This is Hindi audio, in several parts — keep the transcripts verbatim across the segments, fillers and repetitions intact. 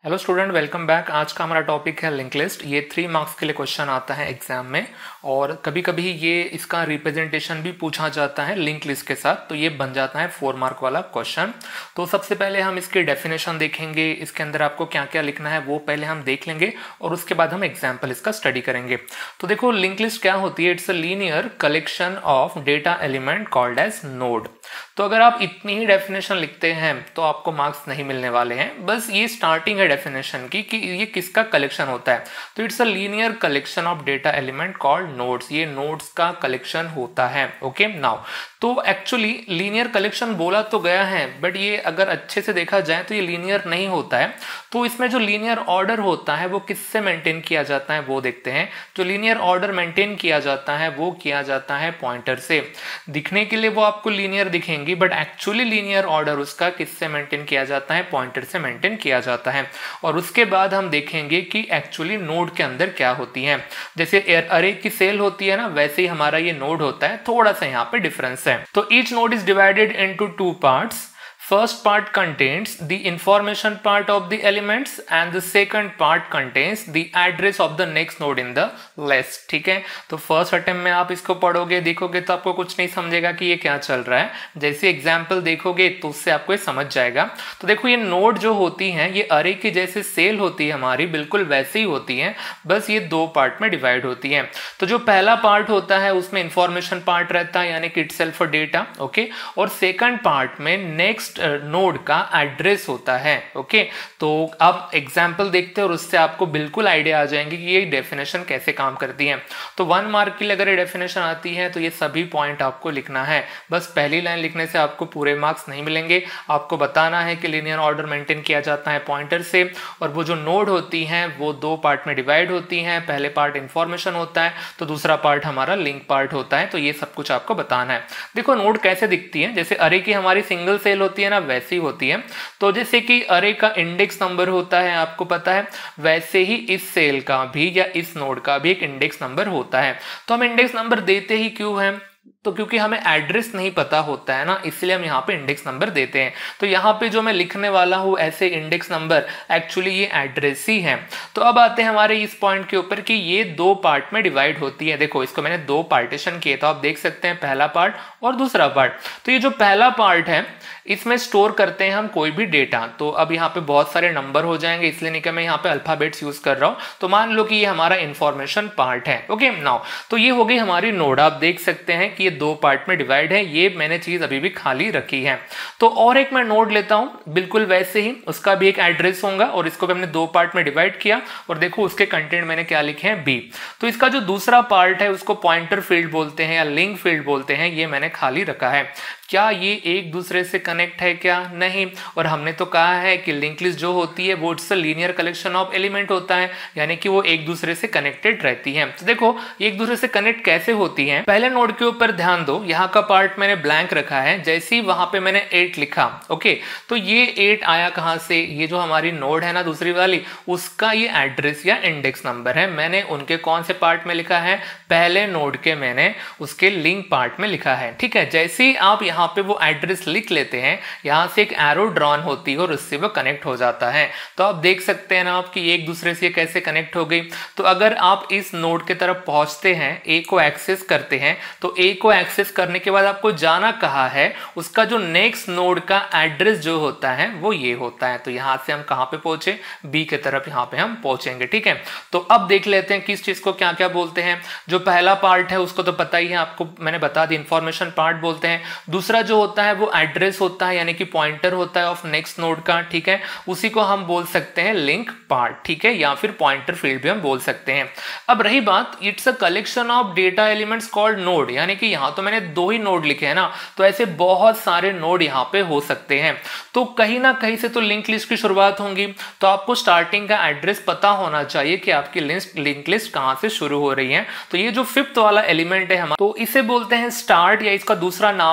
Hello student, welcome back. आज का हमारा टॉपिक है लिंक लिस्ट। ये थ्री मार्क्स के लिए क्वेश्चन आता है एग्जाम में और कभी कभी ये इसका रिप्रेजेंटेशन भी पूछा जाता है लिंक लिस्ट के साथ, तो ये बन जाता है फोर मार्क वाला क्वेश्चन। तो सबसे पहले हम इसकी डेफिनेशन देखेंगे, इसके अंदर आपको क्या क्या लिखना है वो पहले हम देख लेंगे और उसके बाद हम एग्जाम्पल इसका स्टडी करेंगे। तो देखो, लिंक लिस्ट क्या होती है? It's a linear collection of data element called as node. तो अगर आप इतनी ही डेफिनेशन लिखते हैं तो आपको मार्क्स नहीं मिलने वाले हैं। बस ये स्टार्टिंग है डेफिनेशन की कि ये किसका कलेक्शन होता है। तो it's a linear collection of data element called nodes. ये नोड्स का कलेक्शन होता है। ओके नाउ, तो एक्चुअली लीनियर कलेक्शन बोला तो गया है, बट ये अगर अच्छे से देखा जाए तो ये लीनियर नहीं होता है। तो इसमें जो लीनियर ऑर्डर होता है वो किससे मेंटेन किया जाता है वो देखते हैं। जो लीनियर ऑर्डर मेंटेन किया जाता है वो किया जाता है पॉइंटर से। दिखने के लिए वो आपको लीनियर दिखेंगी, बट एक्चुअली लीनियर ऑर्डर उसका किससे मेंटेन किया जाता है? पॉइंटर से मेंटेन किया जाता है। और उसके बाद हम देखेंगे कि एक्चुअली नोड के अंदर क्या होती है। जैसे अरे की सेल होती है ना, वैसे ही हमारा ये नोड होता है। थोड़ा सा यहाँ पे डिफरेंस है। तो each node is divided into two parts. First part contains the information part of the elements and the second part contains the address of the next node in the list। ठीक है, तो फर्स्ट अटेम्प्ट में आप इसको पढ़ोगे देखोगे तो आपको कुछ नहीं समझेगा कि ये क्या चल रहा है। जैसे एग्जाम्पल देखोगे तो उससे आपको ये समझ जाएगा। तो देखो, ये नोड जो होती हैं ये अरे की जैसे सेल होती है हमारी, बिल्कुल वैसे ही होती है, बस ये दो पार्ट में डिवाइड होती है। तो जो पहला पार्ट होता है उसमें इंफॉर्मेशन पार्ट रहता है, यानी कि इटसेल्फ डेटा। ओके, और सेकंड पार्ट में नेक्स्ट नोड का एड्रेस होता है। ओके, तो अब एग्जाम्पल देखते हैं और उससे आपको बिल्कुल आइडिया आ जाएंगे कि ये डेफिनेशन कैसे काम करती है। तो वन मार्क की अगर ये डेफिनेशन आती है तो ये सभी पॉइंट आपको लिखना है। बस पहली लाइन लिखने से आपको पूरे मार्क्स नहीं मिलेंगे। आपको बताना है कि लीनियर ऑर्डर मेंटेन किया जाता है पॉइंटर से, और वो जो नोड होती हैं वो दो पार्ट में डिवाइड होती हैं। पहले पार्ट इंफॉर्मेशन होता है तो दूसरा पार्ट हमारा लिंक पार्ट होता है। तो ये सब कुछ आपको बताना है। देखो, नोड कैसे दिखती है, जैसे अरे की हमारी सिंगल सेल होती है ना, वैसी होती है। तो जैसे कि अरे का इंडेक्स नंबर होता है, आपको पता है, वैसे ही इस सेल का भी या इस नोड का भी एक इंडेक्स नंबर होता है। तो हम इंडेक्स नंबर देते ही क्यों हैं? तो क्योंकि हमें एड्रेस नहीं पता होता है ना, इसलिए हम यहाँ पे इंडेक्स नंबर देते हैं। तो यहाँ पे जो मैं लिखने वाला हूँ ऐसे इंडेक्स नंबर, एक्चुअली ये एड्रेस ही है। तो अब आते हैं हमारे इस पॉइंट के ऊपर कि ये दो पार्ट में डिवाइड होती है। देखो, इसको मैंने दो पार्टीशन किए, तो आप देख सकते हैं पहला पार्ट और दूसरा पार्ट। तो ये जो पहला पार्ट है इसमें स्टोर करते हैं हम कोई भी डेटा। तो अब यहाँ पे बहुत सारे नंबर हो जाएंगे, इसलिए नहीं कि मैं यहाँ पे अल्फाबेट्स यूज कर रहा हूँ। तो मान लो कि ये हमारा इंफॉर्मेशन पार्ट है। ओके नाउ, तो ये हो गई हमारी नोड। आप देख सकते हैं कि ये दो पार्ट में डिवाइड है। ये मैंने चीज अभी भी खाली रखी है। तो और एक मैं नोड लेता हूं, बिल्कुल वैसे ही, उसका भी एक एड्रेस होगा और इसको भी हमने दो पार्ट में डिवाइड किया। और देखो उसके कंटेंट मैंने क्या लिखे हैं, बी। तो इसका जो दूसरा पार्ट है उसको पॉइंटर फील्ड बोलते हैं या लिंक फील्ड बोलते हैं, ये मैंने खाली रखा है। क्या ये एक दूसरे से कनेक्ट है? क्या नहीं। और हमने तो कहा है कि लिंक लिस्ट जो होती है वो it's a linear collection of element होता है, यानी कि वो एक दूसरे से कनेक्टेड रहती है। तो देखो, एक दूसरे से कनेक्ट कैसे होती है। पहले नोड के ऊपर ध्यान दो, यहाँ का पार्ट मैंने ब्लैंक रखा है। जैसे ही वहां पे मैंने एट लिखा, ओके, तो ये एट आया कहां से? ये जो हमारी नोड है ना दूसरी वाली, उसका ये एड्रेस या इंडेक्स नंबर है। मैंने उनके कौन से पार्ट में लिखा है? पहले नोड के मैंने उसके लिंक पार्ट में लिखा है। ठीक है, जैसे ही आप यहाँ पे वो एड्रेस लिख लेते हैं, यहां से एक एरो ड्रॉन होती है और उससे वो कनेक्ट हो जाता है। तो आप देख सकते हैं ना आप कि एक दूसरे से कैसे कनेक्ट हो गई। तो अगर आप इस नोड की तरफ पहुंचते हैं, ए को एक्सेस करते हैं, तो ए को एक्सेस करने के बाद आपको जाना कहाँ है? उसका जो नेक्स्ट नोड का एड्रेस जो होता है वो ये होता है। तो यहां से हम कहां पे पहुंचे? बी की तरफ यहां पे हम पहुंचेंगे। ठीक है, तो अब देख लेते हैं किस चीज को क्या क्या बोलते हैं। जो पहला पार्ट है उसको तो पता ही है आपको, मैंने बता दी, इंफॉर्मेशन पार्ट बोलते हैं। दूसरा जो होता है वो एड्रेस होता है, यानी कि पॉइंटर होता है ऑफ नेक्स्ट नोड का। ठीक है, उसी को हम बोल सकते हैं लिंक पार्ट। ठीक है, या फिर पॉइंटर फील्ड भी हम बोल सकते हैं। अब रही बात, it's a collection of data elements called node, यानी कि यहां तो मैंने दो ही नोड लिखे हैं ना, तो ऐसे बहुत सारे नोड यहां पे हो सकते हैं। तो कहीं ना कहीं से तो लिंक लिस्ट की शुरुआत होंगी। तो आपको स्टार्टिंग का एड्रेस पता होना चाहिए कि आपकी लिस्ट लिंक लिस्ट कहां से शुरू हो रही है। तो ये जो फिफ्थ वाला एलिमेंट है हमारा, तो इसे बोलते हैं स्टार्ट, या इसका दूसरा नाम नेम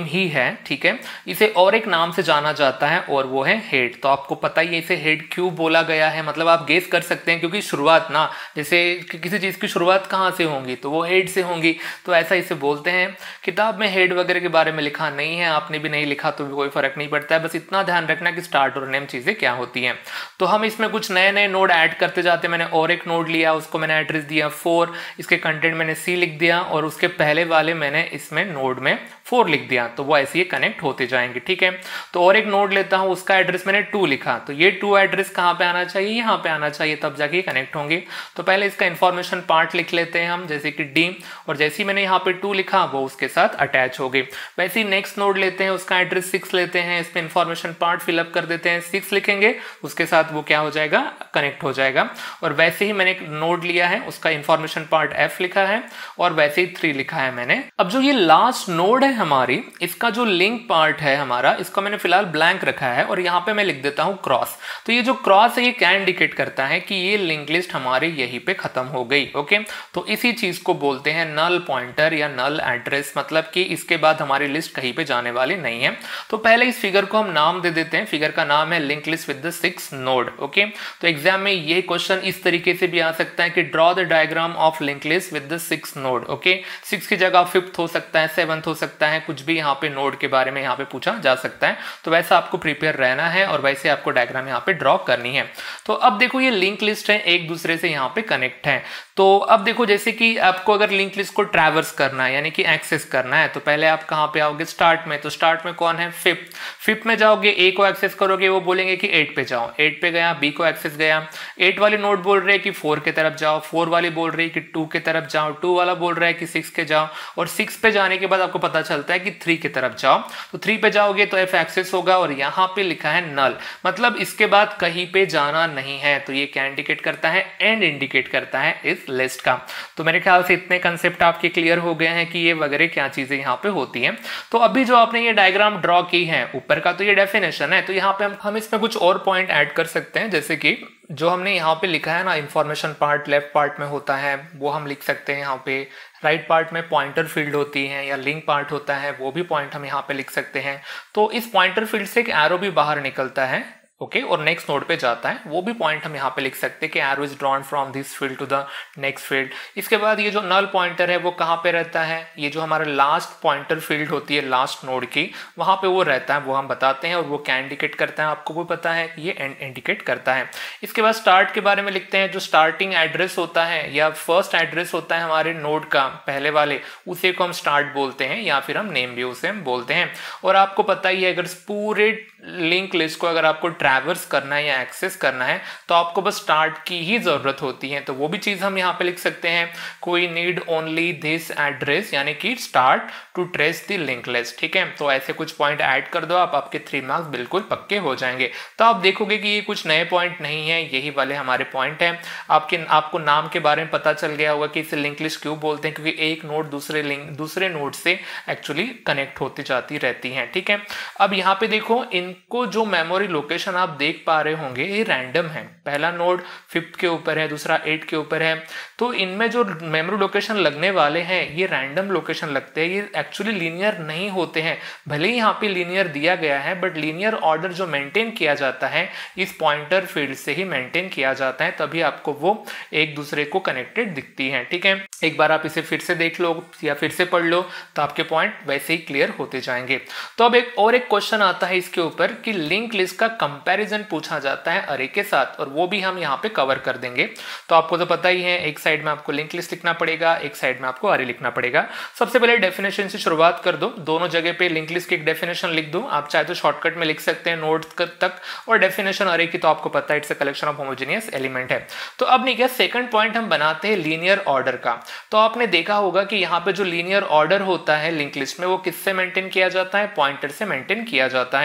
ही है, ठीक है। इसे और एक नाम से जाना जाता है और वो है हेड। तो आपको पता ही है इसे हेड क्यों बोला गया है, मतलब आप गेस कर सकते हैं क्योंकि शुरुआत ना, जैसे कि किसी चीज़ की शुरुआत कहाँ से होंगी तो वो हेड से होंगी, तो ऐसा इसे बोलते हैं। किताब में हेड वगैरह के बारे में लिखा नहीं है, आपने भी नहीं लिखा तो भी कोई फर्क नहीं पड़ता है, बस इतना ध्यान रखना कि स्टार्ट और नेम चीज़ें क्या होती हैं। तो हम इसमें कुछ नए नए नोड ऐड करते जाते हैं। मैंने और एक नोड लिया, उसको मैंने एड्रेस दिया फोर, इसके कंटेंट मैंने सी लिख दिया और उसके पहले वाले मैंने इसमें नोड में फोर लिख दिया, तो वो ऐसे ही कनेक्ट होते जाएंगे, ठीक है। तो और एक नोड लेता हूं, उसका एड्रेस मैंने टू लिखा, तो ये टू एड्रेस कहां पे आना चाहिए, यहां पे आना चाहिए, तब जाके कनेक्ट होंगे। तो पहले इसका इंफॉर्मेशन पार्ट लिख लेते हैं हम, जैसे कि डी, और जैसे ही मैंने यहाँ पे टू लिखा वो उसके साथ अटैच हो गई। वैसे ही नेक्स्ट नोड लेते हैं, उसका एड्रेस सिक्स लेते हैं, इसमें इंफॉर्मेशन पार्ट फिलअप कर देते हैं, सिक्स लिखेंगे, उसके साथ वो क्या हो जाएगा, कनेक्ट हो जाएगा। और वैसे ही मैंने एक नोड लिया है, उसका इंफॉर्मेशन पार्ट एफ लिखा है और वैसे ही थ्री लिखा है मैंने। अब जो ये लास्ट नोड है हमारी, इसका जो लिंक पार्ट है हमारा, इसको मैंने फिलहाल ब्लैंक रखा है और यहाँ पे मैं लिख देता हूँ क्रॉस। तो ये जो क्रॉस है ये क्या इंडिकेट करता है कि ये लिंक लिस्ट हमारी यहीं पे खत्म हो गई, ओके। तो इसी चीज को बोलते हैं नल पॉइंटर या नल एड्रेस, मतलब कि इसके बाद हमारी लिस्ट कहीं पे जाने वाली नहीं है। तो पहले इस फिगर को हम नाम दे देते हैं, फिगर का नाम है link list with the six node, okay. तो एग्जाम में ये क्वेश्चन इस तरीके से भी आ सकता है कि draw the diagram of link list with the six node, okay. Six की जगह फिफ्थ हो सकता है, सेवंथ हो सकता है, कुछ भी यहाँ पे नोड के बारे में यहाँ पे पूछा जा सकता है। तो वैसा आपको प्रिपेयर रहना है और वैसे आपको डायग्राम यहाँ पे ड्रॉ करनी है। तो अब देखो ये लिंक लिस्ट है, एक दूसरे से यहाँ पे कनेक्ट है। तो अब देखो जैसे कि आपको अगर लिंक लिस्ट को ट्रैवर्स करना है यानी कि एक्सेस करना है, तो पहले आप कहाँ पे आओगे, स्टार्ट में। तो स्टार्ट में कौन है, फिफ्थ। फिफ्थ में जाओगे, ए को एक्सेस करोगे, वो बोलेंगे कि एट पे जाओ, एट पे गया, बी को एक्सेस गया, एट वाली नोड बोल रहे हैं कि फोर के तरफ जाओ, फोर वाली बोल रही है कि टू के तरफ जाओ, टू वाला बोल रहा है कि सिक्स के जाओ, और सिक्स पे जाने के बाद आपको पता चलता है कि थ्री की तरफ जाओ। तो थ्री पे जाओगे तो एफ एक्सेस होगा और यहाँ पे लिखा है नल, मतलब इसके बाद कहीं पे जाना नहीं है। तो ये क्या इंडिकेट करता है, एंड इंडिकेट करता है इस लिस्ट का। तो मेरे ख्याल से इतने कंसेप्ट आपके क्लियर हो गए हैं कि ये वगैरह क्या चीजें यहाँ पे होती हैं। तो अभी जो आपने ये डायग्राम ड्रॉ की है ऊपर का, तो ये डेफिनेशन है। तो यहाँ पे हम हम इसमें कुछ और पॉइंट ऐड कर सकते हैं, जैसे कि जो हमने यहाँ पे लिखा है ना, इंफॉर्मेशन पार्ट लेफ्ट पार्ट में होता है, वो हम लिख सकते हैं यहाँ पे। राइट पार्ट में पॉइंटर फील्ड होती है या लिंक पार्ट होता है, वो भी पॉइंट हम यहाँ पे लिख सकते हैं। तो इस पॉइंटर फील्ड से एक एरो भी बाहर निकलता है, ओके okay, और नेक्स्ट नोड पे जाता है, वो भी पॉइंट हम यहाँ पे लिख सकते हैं कि arrow is drawn from this field to the next field. इसके बाद ये जो नल पॉइंटर है वो कहाँ पे रहता है, ये जो हमारा लास्ट पॉइंटर फील्ड होती है लास्ट नोड की, वहाँ पे वो रहता है, वो हम बताते हैं। और वो क्या इंडिकेट करता है, आपको वो पता है कि ये एंड इंडिकेट करता है। इसके बाद स्टार्ट के बारे में लिखते हैं, जो स्टार्टिंग एड्रेस होता है या फर्स्ट एड्रेस होता है हमारे नोड का पहले वाले, उसे को हम स्टार्ट बोलते हैं या फिर हम नेम भी उसे हम बोलते हैं। और आपको पता ही है अगर पूरे लिंक लिस्ट को अगर आपको ट्रैवर्स करना है या एक्सेस करना है तो आपको बस स्टार्ट की ही जरूरत होती है। तो वो भी चीज हम यहाँ पे लिख सकते हैं, कोई नीड ओनली दिस एड्रेस, यानी कि start to trace the link list, ठीक है। तो ऐसे कुछ पॉइंट ऐड कर दो आप, आपके थ्री मार्क्स बिल्कुल पक्के हो जाएंगे। तो आप देखोगे कि ये कुछ नए पॉइंट नहीं है, यही वाले हमारे पॉइंट हैं। आपके आपको नाम के बारे में पता चल गया होगा कि इसे लिंक लिस्ट क्यों बोलते हैं, क्योंकि एक नोड दूसरे लिंक दूसरे नोड से एक्चुअली कनेक्ट होती जाती रहती है, ठीक है। अब यहाँ पे देखो, इनको जो मेमोरी लोकेशन आप देख पा रहे होंगे ये रैंडम है। पहला नोड फिफ्थ के ऊपर है, दूसरा एट के ऊपर है, तो इनमें जो मेमोरी लोकेशन लगने वाले हैं ये रैंडम लोकेशन लगते हैं, ये एक्चुअली लीनियर नहीं होते हैं। भले ही यहाँ पे लीनियर दिया गया है बट लीनियर ऑर्डर जो मेंटेन किया जाता है इस पॉइंटर फील्ड से ही मेंटेन किया जाता है, तभी आपको वो एक दूसरे को कनेक्टेड दिखती है, ठीक है। एक बार आप इसे फिर से देख लो या फिर से पढ़ लो तो आपके पॉइंट वैसे ही क्लियर होते जाएंगे। तो अब एक और एक क्वेश्चन आता है इसके ऊपर कि लिंक लिस्ट का कंपैरिजन पूछा जाता है अरे के साथ, और वो भी हम यहाँ पे कवर कर देंगे। तो आपको तो पता ही है, एक साइड में आपको लिंक लिस्ट लिखना पड़ेगा, एक साइड में आपको अरे लिखना पड़ेगा। सबसे पहले डेफिनेशन से शुरुआत कर दो, दोनों जगह पे लिंक लिस्ट की एक डेफिनेशन लिख दो। आप चाहे तो शॉर्टकट में लिख सकते हैं नोड तक, और डेफिनेशन अरे की तो आपको पता है it's a collection of homogeneous element है। तो अब नहीं क्या, सेकंड पॉइंट हम बनाते हैं लीनियर ऑर्डर का। तो आपने देखा होगा कि यहाँ पे जो लीनियर ऑर्डर होता है लिंक लिस्ट में वो किससे मेंटेन किया जाता है, पॉइंटर से मेंटेन किया जाता है। तो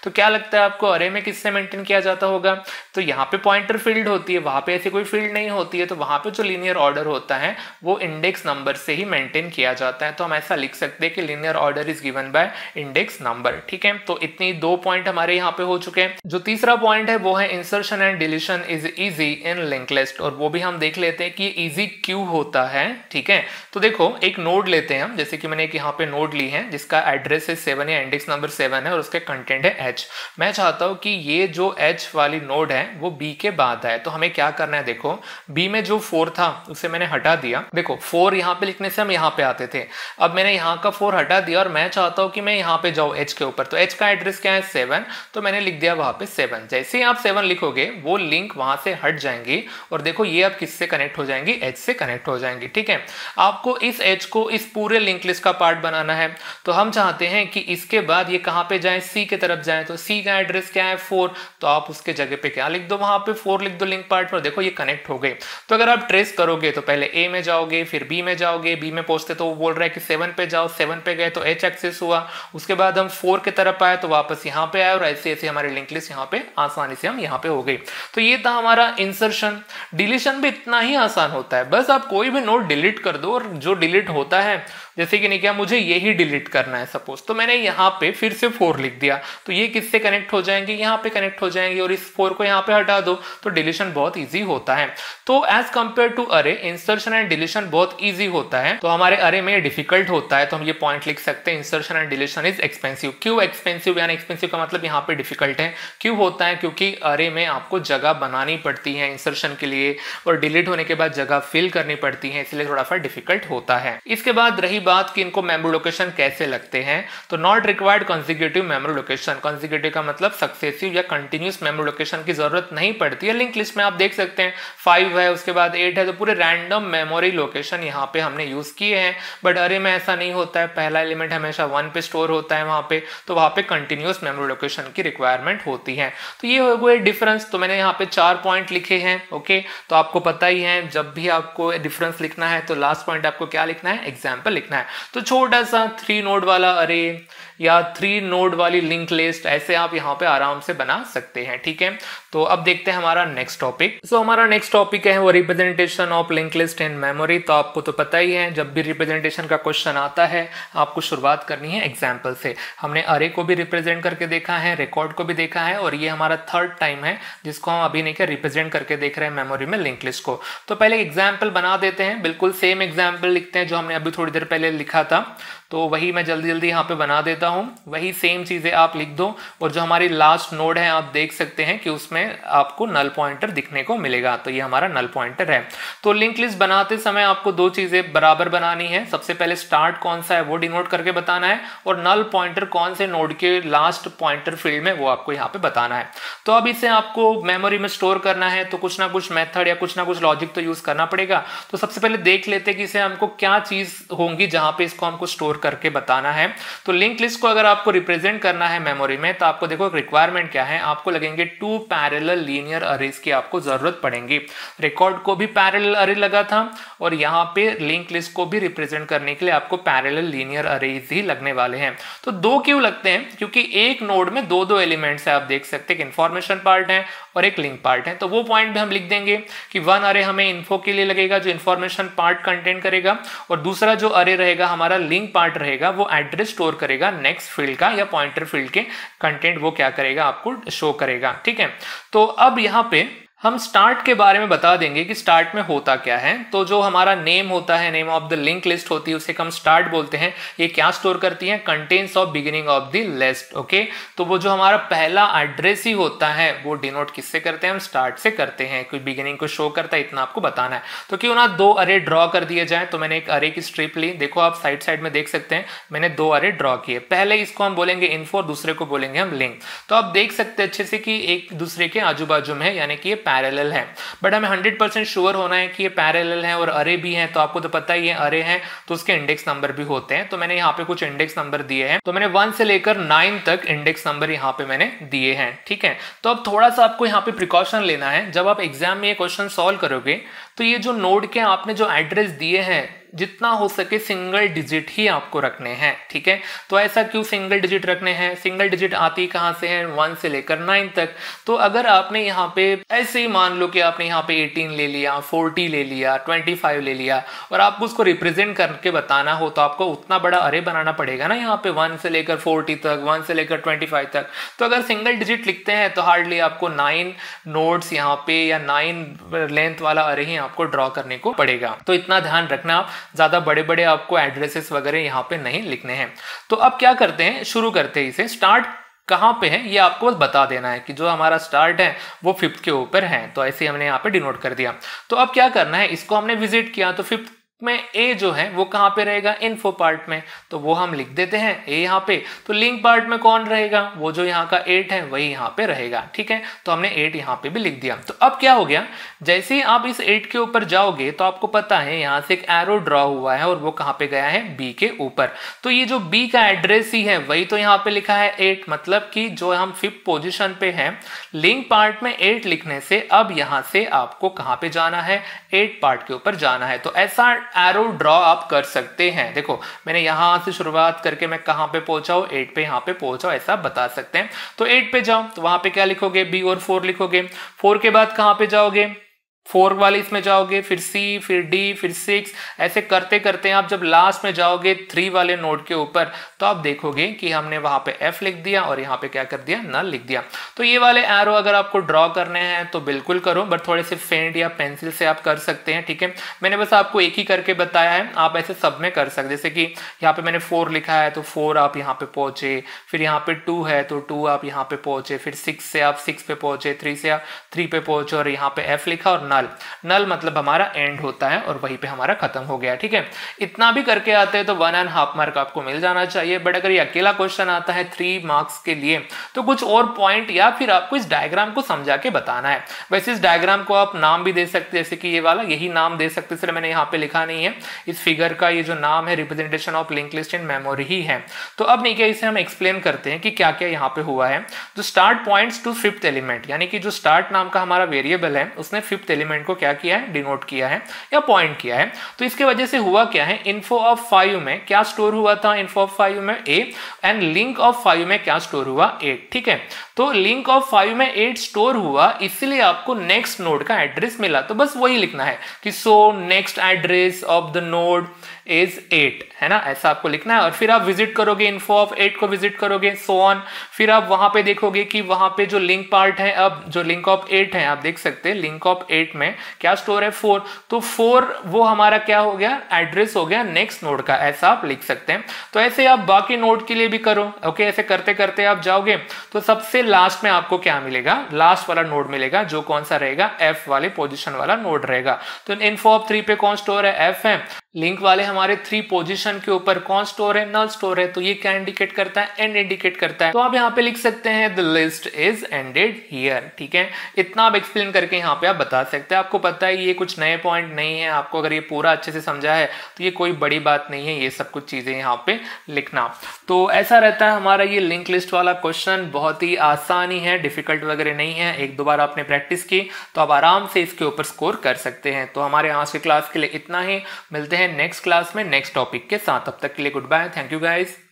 तो क्या लगता है आपको अरे में किससे मेंटेन किया जाता होगा? तो यहाँ पे पॉइंटर फील्ड होती है, वहां पे ऐसी कोई फील्ड नहीं होती है, तो वहां पे जो लीनियर ऑर्डर होता है वो इंडेक्स नंबर से ही मेंटेन किया जाता है। तो हम ऐसा लिख सकते हैं कि linear order is given by index number. ठीक है, तो इतनी दो पॉइंट हमारे यहाँ पे हो चुके हैं। जो तीसरा पॉइंट है वो है insertion and deletion is easy in link list, और वो भी हम देख लेते हैं कि इजी क्यों होता है। ठीक है, तो देखो एक नोड लेते हैं हम, जैसे कि मैंने एक यहाँ पे नोड ली है जिसका एड्रेस है सेवन या इंडेक्स नंबर सेवन है और उसके कंटेंट है एच। मैं चाहता हूं कि ये जो एच वाली नोड है वो बी के बाद है, तो हमें क्या करना है, देखो बी में जो फोर था उसे मैंने हटा दिया। देखो फोर यहाँ पे लिखने से हम यहाँ पे आते थे, अब मैंने यहाँ का फोर हटा दिया और मैं चाहता हूं कि मैं यहाँ पे जाऊँ एच के ऊपर, तो एच का एड्रेस क्या है सेवन, तो मैंने लिख दिया वहां पे सेवन। जैसे ही आप सेवन लिखोगे वो लिंक वहां से हट जाएंगी और देखो ये अब किससे कनेक्ट हो जाएंगी, एच से कनेक्ट हो जाएंगी। ठीक है, आपको इस एच को इस पूरे लिंक लिस्ट का पार्ट बनाना है, तो हम चाहते हैं कि इसके बाद ये कहां पे जाए, सी की तरफ जाए, तो सी का एड्रेस क्या है फोर, तो आप उसके जगह पे क्या लिख दो, वहां पे फोर लिख दो लिंक पार्ट पर, देखो ये कनेक्ट हो गए। तो अगर आप ट्रेस करोगे तो पहले ए में जाओगे, फिर बी में जाओगे, बी में पहुंचते तो वो बोल रहा है कि सेवन पे जाओ, सेवन पे गए तो एच एक्सेस हुआ, उसके बाद हम फोर की तरफ आए तो वापस यहाँ पे आए और ऐसे ऐसे हमारी लिंक लिस्ट यहाँ पे आसानी से हम यहाँ पे हो गई। तो ये था हमारा इंसर्शन। डिलीशन भी इतना ही आसान होता है, बस आप कोई भी नोड डिलीट कर दो और जो डिलीट होता है, जैसे कि नहीं क्या मुझे यही डिलीट करना है सपोज, तो मैंने यहाँ पे फिर से फोर लिख दिया, तो ये किससे कनेक्ट हो जाएंगे, यहाँ पे कनेक्ट हो जाएंगे, और इस फोर को यहाँ पे हटा दो तो डिलीशन बहुत इजी होता है। तो as compare to array insertion and deletion बहुत इजी होता है, तो हमारे अरे में डिफिकल्ट होता है, तो हम ये पॉइंट लिख सकते हैं insertion and deletion is expensive. क्यों एक्सपेंसिव, यानी एक्सपेंसिव का मतलब यहाँ पे डिफिकल्ट है। क्यों होता है, क्योंकि अरे में आपको जगह बनानी पड़ती है इंसर्शन के लिए और डिलीट होने के बाद जगह फिल करनी पड़ती है, इसलिए थोड़ा सा डिफिकल्ट होता है। इसके बाद रही बात कि इनको मेमोरी लोकेशन कैसे लगते हैं, तो not required consecutive memory location. Consecutive का मतलब सक्सेसिव या कंटिन्यूस मेमोरी लोकेशन की जरूरत नहीं पड़ती है। लिंक लिस्ट में आप देख सकते हैं फाइव है, उसके बाद एट है, तो पूरे रैंडम मेमोरी लोकेशन यहाँ पे हमने यूज किए हैं। बट अरे में ऐसा नहीं होता है, पहला एलिमेंट हमेशा वन पे स्टोर होता है वहां पे, तो वहां पे कंटिन्यूस मेमोरी लोकेशन की रिक्वायरमेंट होती है। तो ये हो गए डिफरेंस, तो मैंने यहाँ पे चार पॉइंट लिखे हैं। ओके, तो आपको पता ही है जब भी आपको डिफरेंस लिखना है तो लास्ट पॉइंट आपको क्या लिखना है, एग्जाम्पल लिखना है। तो छोटा सा थ्री नोड वाला अरे या थ्री नोड वाली लिंक लिस्ट ऐसे आप यहाँ पे आराम से बना सकते हैं। ठीक है, तो अब देखते हैं हमारा नेक्स्ट टॉपिक। सो हमारा नेक्स्ट टॉपिक है वो representation of link list in memory. तो आपको तो पता ही है जब भी रिप्रेजेंटेशन का क्वेश्चन आता है आपको शुरुआत करनी है एग्जाम्पल से। हमने अरे को भी रिप्रेजेंट करके देखा है, रिकॉर्ड को भी देखा है, और ये हमारा थर्ड टाइम है जिसको हम अभी नहीं क्या रिप्रेजेंट करके देख रहे हैं मेमोरी में लिंक लिस्ट को। तो पहले एग्जाम्पल बना देते हैं, बिल्कुल सेम एग्जाम्पल लिखते हैं जो हमने अभी थोड़ी देर पहले लिखा था, तो वही मैं जल्दी जल्दी यहाँ पे बना देता हूँ। वही सेम चीजें आप लिख दो, और जो हमारी लास्ट नोड है आप देख सकते हैं कि उसमें आपको नल पॉइंटर दिखने को मिलेगा, तो ये हमारा नल पॉइंटर है। तो लिंक लिस्ट बनाते समय आपको दो चीजें बराबर बनानी है। सबसे पहले स्टार्ट कौन सा है वो डिनोट करके बताना है, और नल पॉइंटर कौन से नोड के लास्ट पॉइंटर फील्ड में वो आपको यहाँ पे बताना है। तो अब इसे आपको मेमोरी में स्टोर करना है, तो कुछ ना कुछ मेथड या कुछ ना कुछ लॉजिक तो यूज करना पड़ेगा। तो सबसे पहले देख लेते हैं कि इसे हमको क्या चीज होंगी जहां पे इसको हमको स्टोर करके बताना है। तो लिंक लिस्ट को अगर आपको रिप्रेजेंट करना है मेमोरी में, तो आपको देखो रिक्वायरमेंट क्या है, आपको लगेंगे टू पैरेलल लीनियर अरेज की आपको जरूरत पड़ेगी। रिकॉर्ड को भी पैरेलल अरे लगा था, और यहाँ पे लिंक लिस्ट को भी रिप्रेजेंट करने के लिए आपको पैरेलल लीनियर अरेज ही लगने वाले हैं। तो दो क्यों लगते हैं, क्योंकि एक नोड में दो दो एलिमेंट्स है, आप देख सकते हैं, एक इंफॉर्मेशन पार्ट है और एक लिंक पार्ट है। तो वो पॉइंट भी हम लिख देंगे कि वन अरे हमें इन्फो के लिए लगेगा जो इंफॉर्मेशन पार्ट कंटेंट करेगा, और दूसरा जो अरे रहेगा हमारा लिंक पार्ट रहेगा वो एड्रेस स्टोर करेगा नेक्स्ट फील्ड का या पॉइंटर फील्ड के कंटेंट वो क्या करेगा आपको शो करेगा। ठीक है, तो अब यहाँ पे हम स्टार्ट के बारे में बता देंगे कि स्टार्ट में होता क्या है। तो जो हमारा नेम होता है, name of the link list होती है, उसे हम स्टार्ट बोलते हैं। ये क्या स्टोर करती है, contents of beginning of the list. Okay, तो वो जो हमारा पहला एड्रेस ही होता है वो डिनोट किससे करते हैं, हम स्टार्ट से करते हैं। कोई बिगिनिंग को शो करता है, इतना आपको बताना है। तो क्यों ना दो अरे ड्रॉ कर दिए जाए। तो मैंने एक अरे की स्ट्रिप ली, देखो आप साइड साइड में देख सकते हैं मैंने दो अरे ड्रॉ किए। पहले इसको हम बोलेंगे इन्फो, दूसरे को बोलेंगे हम लिंक। तो आप देख सकते हैं अच्छे से कि एक दूसरे के आजू बाजू में है, यानी कि ये पैरेलल है। बट हमें हंड्रेड परसेंट श्योर होना है कि ये पैरेलल है और अरे भी है। तो आपको तो पता ही है अरे है तो उसके इंडेक्स नंबर भी होते हैं। तो मैंने यहाँ पे कुछ इंडेक्स नंबर दिए हैं, तो मैंने वन से लेकर नाइन तक इंडेक्स नंबर यहाँ पे मैंने दिए हैं। ठीक है, तो अब थोड़ा सा आपको यहाँ पे प्रिकॉशन लेना है। जब आप एग्जाम में ये क्वेश्चन सॉल्व करोगे तो ये जो नोड के आपने जो एड्रेस दिए हैं जितना हो सके सिंगल डिजिट ही आपको रखने हैं, ठीक है। तो ऐसा क्यों सिंगल डिजिट रखने हैं? सिंगल डिजिट आती कहाँ से है? वन से लेकर नाइन तक। तो अगर आपने यहाँ पे ऐसे ही मान लो कि आपने यहाँ पे एटीन ले लिया, फोर्टी ले लिया, ट्वेंटी फाइव ले लिया और आपको उसको रिप्रेजेंट करके बताना हो तो आपको उतना बड़ा अरे बनाना पड़ेगा ना, यहाँ पे वन से लेकर फोर्टी तक, वन से लेकर ट्वेंटी फाइव तक। तो अगर सिंगल डिजिट लिखते हैं तो हार्डली आपको नाइन नोड्स यहाँ पे या नाइन लेंथ वाला अरे ही आपको ड्रॉ करने को पड़ेगा। तो इतना ध्यान रखना, आप ज्यादा बड़े बड़े आपको एड्रेसेस वगैरह यहाँ पे नहीं लिखने हैं। तो अब क्या करते हैं, शुरू करते हैं इसे। स्टार्ट कहाँ पे है ये आपको बस बता देना है कि जो हमारा स्टार्ट है वो फिफ्थ के ऊपर है, तो ऐसे हमने यहाँ पे डिनोट कर दिया। तो अब क्या करना है, इसको हमने विजिट किया तो फिफ्थ में ए जो है वो कहाँ पे रहेगा? इन्फो पार्ट में, तो वो हम लिख देते हैं ए यहाँ पे। तो लिंक पार्ट में कौन रहेगा? वो जो यहाँ का एट है वही यहाँ पे रहेगा, ठीक है। तो हमने एट यहाँ पे भी लिख दिया। तो अब क्या हो गया, जैसे ही आप इस एट के ऊपर जाओगे तो आपको पता है यहाँ से एक एरो ड्रॉ हुआ है और वो कहाँ पे गया है? बी के ऊपर। तो ये जो बी का एड्रेस ही है वही तो यहाँ पे लिखा है एट, मतलब कि जो हम फिफ्थ पोजिशन पे है, लिंक पार्ट में एट लिखने से अब यहाँ से आपको कहाँ पे जाना है? एट पार्ट के ऊपर जाना है। तो ऐसा एरो ड्रॉ आप कर सकते हैं। देखो मैंने यहां से शुरुआत करके मैं कहां पे पहुंचा हूं? एट पे यहां पे पहुंचा, ऐसा बता सकते हैं। तो एट पे जाओ तो वहां पे क्या लिखोगे? बी और फोर लिखोगे। फोर के बाद कहां पे जाओगे? फोर वाले इसमें जाओगे, फिर सी, फिर डी, फिर सिक्स, ऐसे करते करते आप जब लास्ट में जाओगे थ्री वाले नोड के ऊपर तो आप देखोगे कि हमने वहां पे एफ लिख दिया और यहाँ पे क्या कर दिया? नल लिख दिया। तो ये वाले एरो अगर आपको ड्रॉ करने हैं तो बिल्कुल करो, बट थोड़े से फेंट या पेंसिल से आप कर सकते हैं, ठीक है। मैंने बस आपको एक ही करके बताया है, आप ऐसे सब में कर सकते। जैसे कि यहाँ पे मैंने फोर लिखा है तो फोर आप यहाँ पे पहुंचे, फिर यहाँ पे टू है तो टू आप यहाँ पे पहुंचे, फिर सिक्स से आप सिक्स पे पहुंचे, थ्री से आप थ्री पे पहुंचे और यहाँ पे एफ लिखा और नल। नल मतलब हमारा एंड होता है और वहीं पे हमारा खत्म हो गया, ठीक है। इतना भी करके आते हैं तो वन एंड हाफ मार्क आपको मिल जाना चाहिए। बट अगर ये अकेला क्वेश्चन आता है थ्री मार्क्स के लिए तो कुछ और पॉइंट या फिर आपको इस डायग्राम को समझा के बताना है। वैसे इस डायग्राम को आप नाम भी दे सकते हैं, जैसे कि ये वाला यही नाम दे सकते, इसलिए मैंने यहाँ पे लिखा नहीं है। इस फिगर का ये जो नाम है representation of link list in memory ही है। तो अब नहीं क्या, इसे हम एक्सप्लेन करते हैं कि क्या क्या यहाँ पे हुआ है। जो start points to fifth element, यानी कि जो स्टार्ट नाम का हमारा वेरिएबल है उसने फिफ्थ एलिमेंट को क्या किया है? डिनोट किया है या पॉइंट किया है। तो इसके वजह से हुआ क्या है, इन्फो ऑफ फाइव में क्या स्टोर हुआ था? इन्फो ऑफ फाइव में A, and link of five में क्या स्टोर हुआ? एट, ठीक है। तो लिंक ऑफ फाइव में एट स्टोर हुआ, इसलिए आपको नेक्स्ट नोड का एड्रेस मिला। तो बस वही लिखना है कि so next address of the node is eight, है ना, ऐसा आपको लिखना है। और फिर आप विजिट करोगे, इन्फो ऑफ एट को विजिट करोगे, सो ऑन। फिर आप वहां पे देखोगे कि वहां पे जो लिंक पार्ट है, अब जो लिंक ऑफ एट है, आप देख सकते हैं लिंक ऑफ एट में क्या स्टोर है? फोर। तो फोर वो हमारा क्या हो गया? एड्रेस हो गया नेक्स्ट नोड का, ऐसा आप लिख सकते हैं। तो ऐसे आप बाकी नोड के लिए भी करो, ओके। ऐसे करते करते आप जाओगे तो सबसे लास्ट में आपको क्या मिलेगा? लास्ट वाला नोड मिलेगा, जो कौन सा रहेगा? एफ वाले पोजीशन वाला नोड रहेगा। तो इन्फो ऑफ थ्री पे कौन स्टोर है? एफ है। लिंक वाले हमारे थ्री पोजीशन के ऊपर कौन स्टोर है? नल स्टोर है। तो ये क्या इंडिकेट करता है? एंड इंडिकेट करता है। तो आप यहाँ पे लिख सकते हैं the list is ended here, ठीक है। इतना आप एक्सप्लेन करके यहाँ पे आप बता सकते हैं। आपको पता है ये कुछ नए पॉइंट नहीं है, आपको अगर ये पूरा अच्छे से समझा है तो ये कोई बड़ी बात नहीं है ये सब कुछ चीजें यहाँ पे लिखना। तो ऐसा रहता है हमारा ये लिंक लिस्ट वाला क्वेश्चन। बहुत ही आसानी है, डिफिकल्ट वगैरह नहीं है। एक दो बार आपने प्रैक्टिस की तो आप आराम से इसके ऊपर स्कोर कर सकते हैं। तो हमारे आज की क्लास के लिए इतना ही, मिलते हैं नेक्स्ट क्लास में नेक्स्ट टॉपिक के साथ। तब तक के लिए good bye, thank you guys.